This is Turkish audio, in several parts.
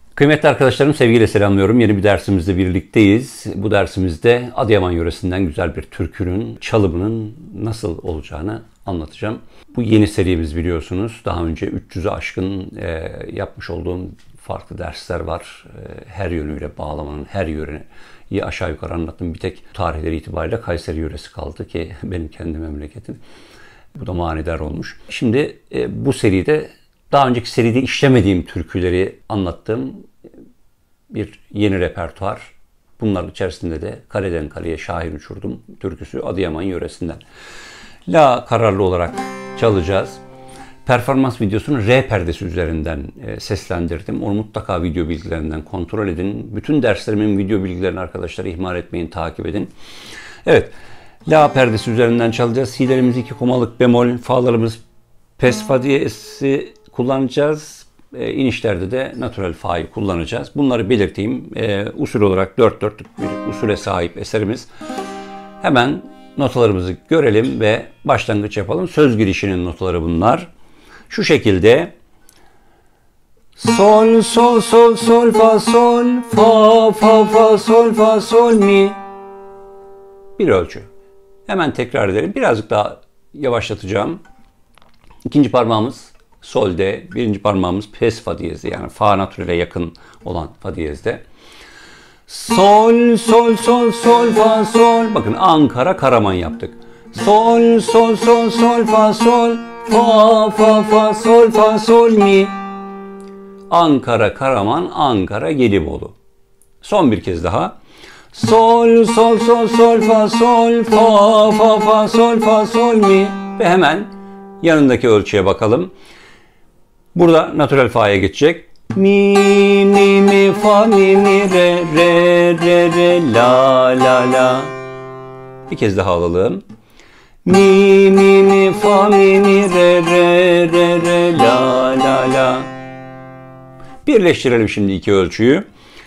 Kıymetli arkadaşlarım, sevgiyle selamlıyorum. Yeni bir dersimizde birlikteyiz. Bu dersimizde Adıyaman yöresinden güzel bir türkünün çalımının nasıl olacağını anlatacağım. Bu yeni serimiz, biliyorsunuz. Daha önce 300'ü aşkın yapmış olduğum farklı dersler var. Her yönüyle bağlamanın, her yöreyi aşağı yukarı anlattım. Bir tek tarihleri itibariyle Kayseri yöresi kaldı ki benim kendi memleketim. Bu da manidar olmuş. Şimdi bu seride daha önceki seride işlemediğim türküleri anlattığım bir yeni repertuar. Bunların içerisinde de Kaleden Kaleye Şahin Uçurdum türküsü Adıyaman yöresinden. La kararlı olarak çalacağız. Performans videosunu R perdesi üzerinden seslendirdim. Onu mutlaka video bilgilerinden kontrol edin. Bütün derslerimin video bilgilerini arkadaşlar ihmal etmeyin, takip edin. Evet, La perdesi üzerinden çalacağız. Si'lerimiz 2 komalık bemol, fa'larımız pes fa diyezi kullanacağız. İnişlerde de natural fa'yı kullanacağız. Bunları belirteyim. Usul olarak 4/4'lük bir usule sahip eserimiz. Hemen notalarımızı görelim ve başlangıç yapalım. Söz girişinin notaları bunlar. Şu şekilde: sol sol sol sol fa sol, fa fa fa sol fa sol mi. Bir ölçü. Hemen tekrar edelim. Birazcık daha yavaşlatacağım. İkinci parmağımız solde, birinci parmağımız pes fa diyezde, yani fa natürele yakın olan fa diyezde. Sol sol sol sol fa sol. Bakın Ankara Karaman yaptık. Sol sol sol sol fa sol, fa fa fa sol fa sol mi. Ankara Karaman, Ankara Gelibolu. Son bir kez daha. Sol sol sol sol fa sol, fa fa fa sol fa sol mi. Ve hemen yanındaki ölçüye bakalım. Burada natural fa'ya geçecek. Mi mi mi fa mi mi re re re re la la la. Bir kez daha alalım. Mi mi mi fa mi mi re re re re la la la. Birleştirelim şimdi iki ölçüyü.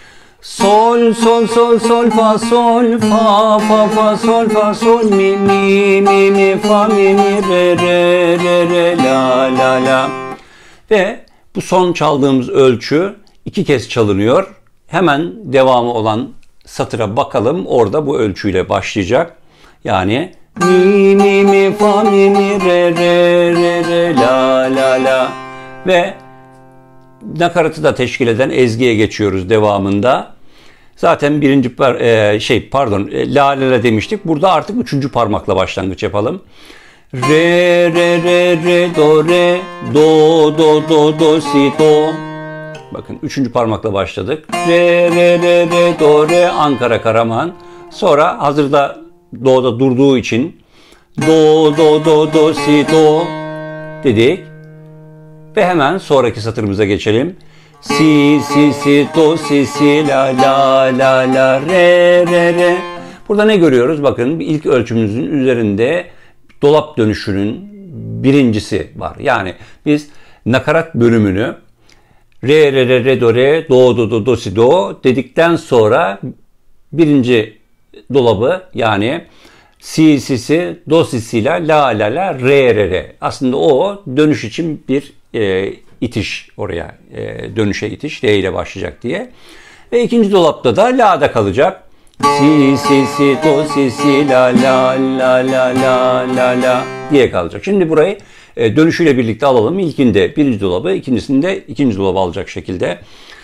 Sol sol sol sol fa sol, fa fa fa sol fa sol mi mi mi mi fa mi mi re re re re la la la. Ve bu son çaldığımız ölçü 2 kez çalınıyor. Hemen devamı olan satıra bakalım. Orada bu ölçüyle başlayacak. Yani mi mi mi fa mi mi re re re re la la la. Ve nakaratı da teşkil eden ezgiye geçiyoruz devamında. Zaten birinci la la la demiştik. Burada artık 3. parmakla başlangıç yapalım. Re re re re do re do do do do si do. Bakın 3. parmakla başladık. Re re re re do re Ankara Karaman. Sonra hazırda do'da durduğu için do do do do si do dedik. Ve hemen sonraki satırımıza geçelim. Si si si do si si la la la la re re re. Burada ne görüyoruz? Bakın ilk ölçümüzün üzerinde dolap dönüşünün birincisi var. Yani biz nakarat bölümünü re re re re do re do do do do si do dedikten sonra birinci dolabı, yani si si si do si si la la la la re re re. Aslında o dönüş için bir itiş, oraya dönüşe itiş, re ile başlayacak diye. Ve ikinci dolapta da la'da kalacak. Si si si do si si la la la la la la la diye kalacak. Şimdi burayı dönüşüyle birlikte alalım. İlkinde birinci dolabı, ikincisinde ikinci dolabı alacak şekilde.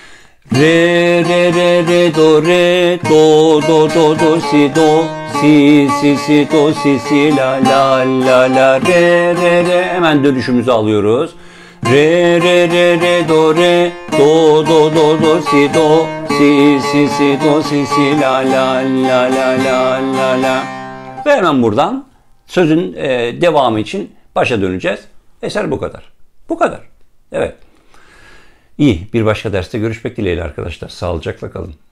Re re re re do re do do do do si do si si si do si si la la la la re re re. Hemen dönüşümüzü alıyoruz. Re re re re do re do do do do si do si si si do si si la la la la la la la. Ve hemen buradan sözün devamı için başa döneceğiz. Eser bu kadar. Bu kadar. Evet. İyi, bir başka derste görüşmek dileğiyle arkadaşlar. Sağlıcakla kalın.